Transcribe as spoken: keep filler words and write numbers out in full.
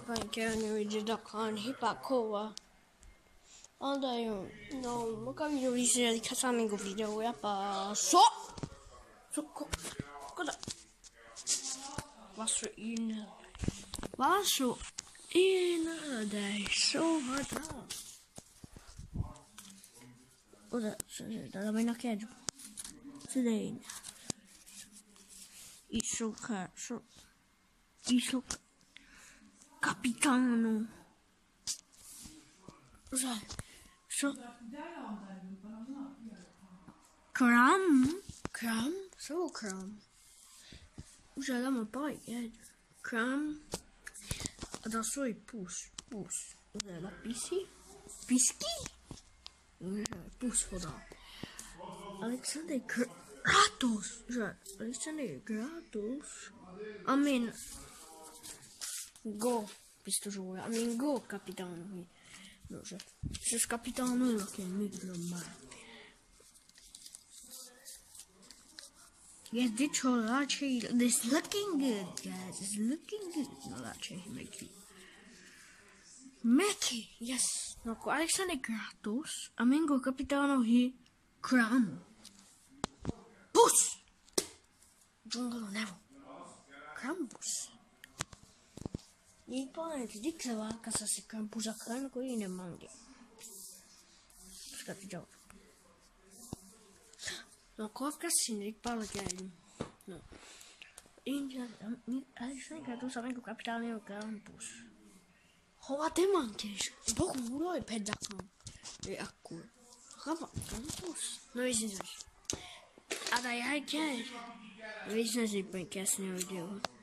banqueiro vídeo da carne ripacoa. Anda aí, no, nunca vi o vídeo de casamento vídeo é para só. Cosa? Vasso in. Vasso in adesso vada. Cosa? Da bem na queda. Sedei. Isso, cara. Isso. Capitano. Sai. So. Cram. Cram. So cram. Usa la poi. Cram. Adesso i push. Push. Usa la pisci. Pischi. Push foda. Alexander Kratos. Usa. Alexander Kratos. I mean. Go. Visto giuro. I mean go capitano. No, cioè, c'è capitano Mulo che è il micro male. Yes, this whole actually this looking good, guys. It's looking good. No, actually, Mickey. Mickey, yes. No, Alexander Kratos. Amigo capitano he Cram. Push. Jungle Nevo. Krampus. Il planeta di Crava casa si campusa crano con i manghi. Scatti già. No, qua cassino di parla che è. No. In adesso che tu sai che capitano è un campus. Ho te manchi. Poco Mulo e pedacno. E acqua. Rava campus. No, è senso. Adai, hai che. Vedi se si può incassare il video.